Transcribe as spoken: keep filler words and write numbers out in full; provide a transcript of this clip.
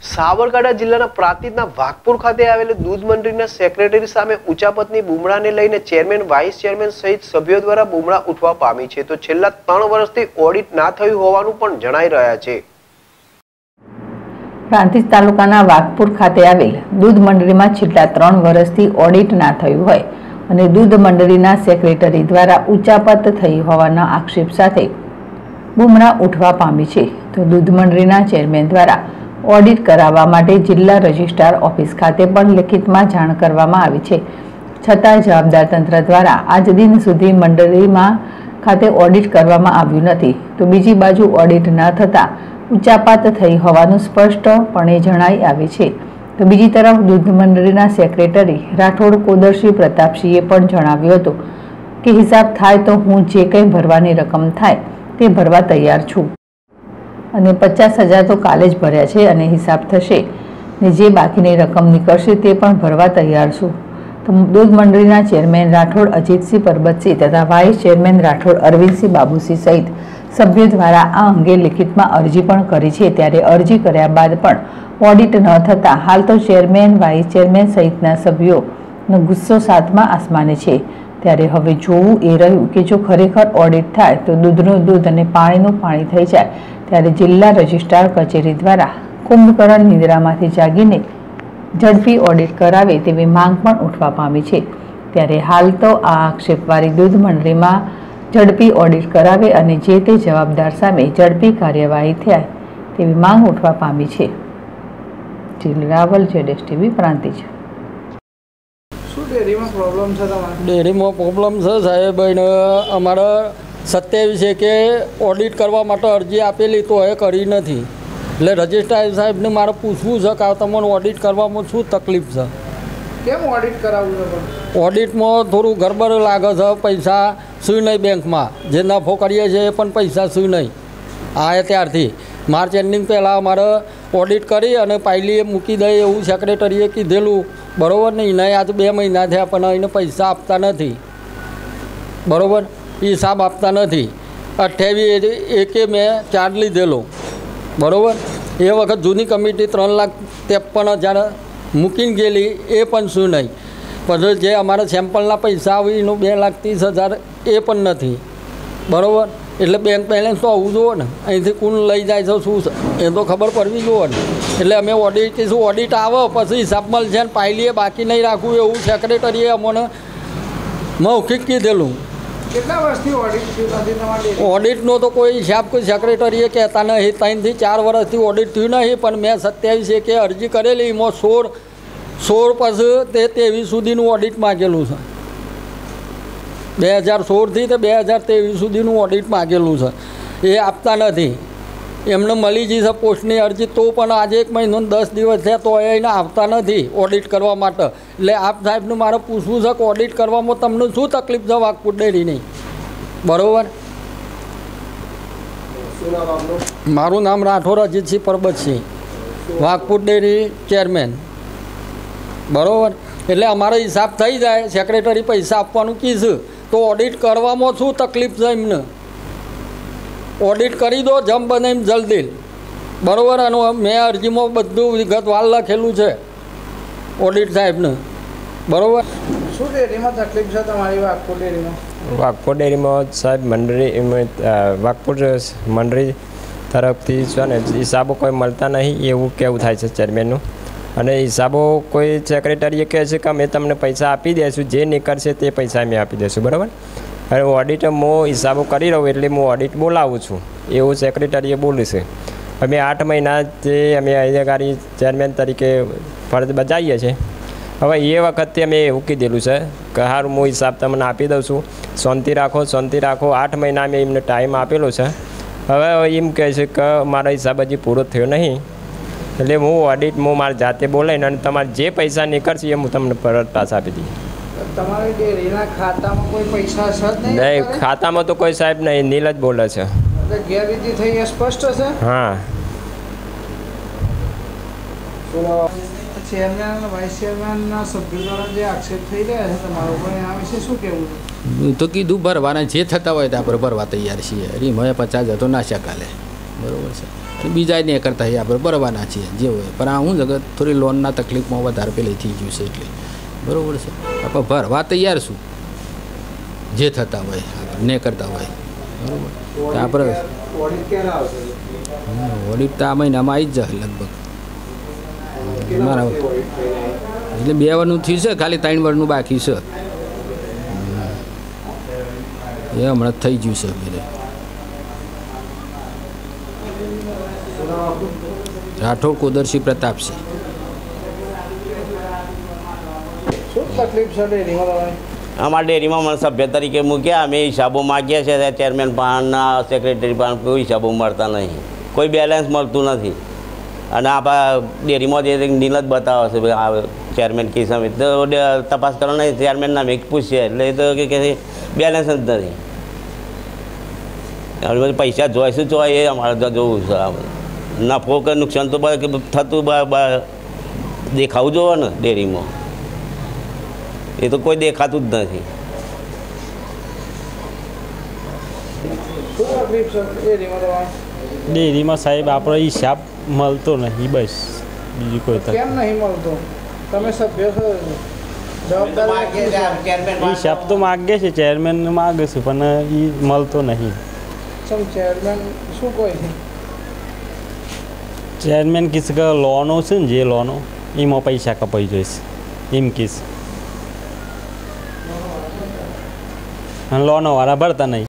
સાબરકાંઠા જિલ્લાના પ્રાંતિજના વાઘપુર ખાતે આવેલી દૂધ મંડળીના સેક્રેટરી સામે ઉચાપતની બુમરાને લઈને ચેરમેન વાઇસ ચેરમેન સહિત સભ્યો દ્વારા બુમરા ઉઠવા પામી છે તો છેલ્લા ત્રણ વર્ષથી ઓડિટ ના થયું હોવાનું પણ જણાઈ રહ્યા છે। પ્રાંતિજ તાલુકાના વાઘપુર ખાતે આવેલ દૂધ મંડળીમાં છેલ્લા ત્રણ વર્ષથી ઓડિટ ના થયું હોય અને દૂધ મંડળીના સેક્રેટરી દ્વારા ઉચાપત થઈ હોવાના આક્ષેપ સાથે બુમરા ઉઠવા પામી છે તો દૂધ મંડળીના ચેરમેન દ્વારા ઓડિટ કરાવવા માટે જિલ્લા રજિસ્ટ્રાર ઓફિસ ખાતે પણ લેખિતમાં જાણ કરવામાં આવી છે, છતાં જવાબદાર તંત્ર દ્વારા આજ દિન સુધી મંડળીમાં ખાતે ઓડિટ કરવામાં આવ્યું નથી તો બીજી બાજુ ઓડિટ ન થતાં ઉચાપાત થઈ હોવાનું સ્પષ્ટપણે જણાઈ આવે છે। તો બીજી તરફ દૂધ મંડળીના સેક્રેટરી રાઠોડ કોદરસિંહ પ્રતાપસિંહે પણ જણાવ્યું હતું કે હિસાબ થાય તો હું જે કંઈ ભરવાની રકમ થાય તે ભરવા તૈયાર છું અને પચાસ હજાર તો કાલે જ ભર્યા છે અને હિસાબ થશે ને જે બાકીની રકમ નીકળશે તે પણ ભરવા તૈયાર છું। તો દૂધ મંડળીના ચેરમેન રાઠોડ અજીતસિંહ પરબતસિંહ તથા વાઇસ ચેરમેન રાઠોડ અરવિંદસિંહ બાબુસિંહ સહિત સભ્યો દ્વારા આ અંગે લિખિતમાં અરજી પણ કરી છે, ત્યારે અરજી કર્યા બાદ પણ ઓડિટ ન થતાં હાલ તો ચેરમેન વાઇસ ચેરમેન સહિતના સભ્યોનો ગુસ્સો સાતમા આસમાને છે। ત્યારે હવે જોવું એ રહ્યું કે જો ખરેખર ઓડિટ થાય તો દૂધનું દૂધ અને પાણીનું પાણી થઈ જાય ત્યારે જિલ્લા રજિસ્ટ્રાર કચેરી દ્વારા કુંભકરણ નિંદ્રામાંથી જાગીને ઝડપી ઓડિટ કરાવે તેવી માંગ પણ ઉઠવા પામી છે। ત્યારે હાલ તો આ આક્ષેપવાળી દૂધ મંડળીમાં ઝડપી ઓડિટ કરાવે અને જે તે જવાબદાર સામે ઝડપી કાર્યવાહી થાય તેવી માંગ ઉઠવા પામી છે। જીલ રાવલ, જેડેશ ટીવી, પ્રાંતિજ। डेरी प्रॉब्लम है डेरी में प्रॉब्लम है साहेब अमरा सत्यावीस के ऑडिट करवा अरजी आपेली तो ए करी नहीं એટલે રજિસ્ટ્રાર સાહેબ ને મારે પૂછવું છે કે તમને ઓડિટ કરવામાં શું તકલીફ છે? કેમ ઓડિટ કરાવવું છે? ઓડિટમાં થોડું ગરબડ લાગે છે, પૈસા શું નહીં બેંકમાં જે નફો કરીએ છીએ એ પણ પૈસા શું નહીં આ ત્યારથી માર્ચ એન્ડિંગ પહેલાં અમારે ઓડિટ કરી અને પાયલીએ મૂકી દઈએ એવું સેક્રેટરીએ કીધેલું, બરાબર ને? એને આજ બે મહિના થયા પણ એને પૈસા આપતા નથી, બરાબર? હિસાબ આપતા નથી। અઠ્યાવીસ એકે મેં ચાર્જ લીધેલો, બરાબર? એ વખત જૂની કમિટી ત્રણ લાખ ત્રેપન હજાર મૂકીને ગયેલી એ પણ શું નહીં, પછી જે અમારા સેમ્પલના પૈસા આવી એનું બે લાખ ત્રીસ હજાર એ પણ નથી, બરાબર? એટલે બેંક બેલેન્સ તો આવવું જોઈએ ને, અહીંથી કોણ લઈ જાય છે શું એ તો ખબર પડવી જોઈએ ને। એટલે અમે ઓડિટ શું ઓડિટ આવે પછી હિસાબ મળશે ને પાયલીએ બાકી નહીં રાખવું એવું સેક્રેટરીએ અમને મૌખિક કીધેલું। કેટલા વર્ષથી ઓડિટ થયું નથી તમારે? ઓડિટનો તો કોઈ હિસાબ કોઈ સેક્રેટરીએ કહેતા નહીં, ત્રણથી ચાર વર્ષથી ઓડિટ થયું નહીં, પણ મેં સત્યાવીસ એકે અરજી કરેલી એમાં સોળ સોળ પછી તે ત્રેવીસ સુધીનું ઓડિટ માગેલું છે, બે હજાર સોળથી તે બે હજાર ત્રેવીસ સુધીનું ઓડિટ માગેલું છે, એ આપતા નથી। એમને મળી જશે પોસ્ટની અરજી તો પણ આજે એક મહિનો દસ દિવસ થયા તો એને આવતા નથી ઓડિટ કરવા માટે। એટલે આપ સાહેબનું મારે પૂછવું છે કે ઓડિટ કરવામાં તમને શું તકલીફ છે વાઘપુર ડેરીની, બરાબર? મારું નામ રાઠોડ અજીતસિંહ પરબતસિંહ, વાઘપુર ડેરી ચેરમેન, બરાબર? એટલે અમારો હિસાબ થઈ જાય, સેક્રેટરી પૈસા આપવાનું કીધું તો ઓડિટ કરવામાં શું તકલીફ છે એમને? ઓડિટ કરી દો જમ બને એમ જલ્દી, બરાબર? અને મેં અરજીમાં બધું વિગતવાર લખેલું છે ઓડિટ સાહેબને, બરાબર? શું ડેરીમાં તકલીફ છે તમારી વાઘપુર ડેરીમાં? વાઘપુર ડેરીમાં સાહેબ મંડળી વાઘપુર મંડળી તરફથી છે ને હિસાબો કોઈ મળતા નહીં એવું કેવું થાય છે ચેરમેનનું, અને હિસાબો કોઈ સેક્રેટરીએ કહે છે કે અમે તમને પૈસા આપી દઈશું, જે નીકળશે તે પૈસા અમે આપી દઈશું, બરાબર? અને ઓડિટ હું હિસાબો કરી રહું એટલે હું ઓડિટ બોલાવું છું એવું સેક્રેટરીએ બોલ્યું છે। અમે આઠ મહિના જે અમે અધિકારી ચેરમેન તરીકે ફરજ બજાવીએ છીએ, હવે એ વખતે અમે એવું કીધેલું છે કે હારું હું હિસાબ તમને આપી દઉં છું, શાંતિ રાખો શાંતિ રાખો। આઠ મહિના મેં એમને ટાઈમ આપેલો છે, હવે એમ કહે છે કે મારો હિસાબ હજી પૂરો થયો નહીં એટલે હું ઓડિટ હું મારી જાતે બોલાવીને અને તમારે જે પૈસા નીકળશે એ હું તમને પરત પાછા આપી દઈએ। તમારી ડેરીના ખાતામાં કોઈ પૈસા છે જ નહીં? નહીં, ખાતામાં તો કોઈ સાહેબ નહીં, નીલ જ બોલે છે। ગેરરીતિ થઈ એ સ્પષ્ટ છે? હા। ચેરમેન અને વાઇસ ચેરમેનના સભ્યો દ્વારા જે આક્ષેપ થઈ રહ્યા છે તમારો પણ એના વિશે શું કહેવું છે? તો કીધું ભરવાના જે થતા હોય તો આપણે ભરવા તૈયાર છીએ, એમાં પચાસ હતો ના શકાલે, બરાબર છે? બીજા નહીં કરતા એ આપણે બરાબરના છીએ જે હોય પણ આ હું જગત થોડી લોનના તકલીફમાં વધારે પેલી થઈ ગયું છે એટલે બરાબર છે આપણે ભરવા તૈયાર છું જે થતા હોય આપણે નહીં કરતા હોય બરાબર આપણે ઓડિટ તો આ મહિનામાં આવી જ જાય લગભગ મારા એટલે બે વર્ષનું થયું છે ખાલી ત્રણ વર્ષનું બાકી છે એ હમણાં થઈ ગયું છે બધે રાઠોડ કુદરસિંહ પ્રતાપસિંહ શું તકલીફ છે ડેરીમાં તમારી? અમારા ડેરીમાં મને સભ્ય તરીકે મૂક્યા અમે હિસાબો માગ્યા છે ચેરમેન પાનના સેક્રેટરી પાન કોઈ હિસાબો મળતા નહીં કોઈ બેલેન્સ મળતું નથી અને આપણા ડેરીમાં જે નીલ જ બતાવે છે આ ચેરમેન કેસ અમે તો તપાસ કરવાના ચેરમેનના મેં પૂછીએ એટલે એ તો કે બેલેન્સ જ નથી હવે પૈસા જોઈશું જોઈએ એ અમારે જોવું છે નફો કે નુકસાન તો થતું દેખાવું જોવે ને ડેરીમાં એ તો કોઈ દેખાતું જ નથી શું તકલીફ છે ડેરીમાં તમારી? ડેરીમાં સાહેબ આપણો હિસાબ મળતો નહીં બસ બીજું કોઈ તકલીફ કેમ નહીં મળતો? તમે સભ્ય છો જવાબદારી હિસાબ તો માગે છે ચેરમેન માગે છે પણ એ મળતો નહીં સમ ચેરમેન શું કહે છે? ચેરમેન કીધે કે લોનો છે ને જે લોનો એમાં પૈસા કપાઈ જશે એમ કીધે લોનો વાળા ભરતા નહીં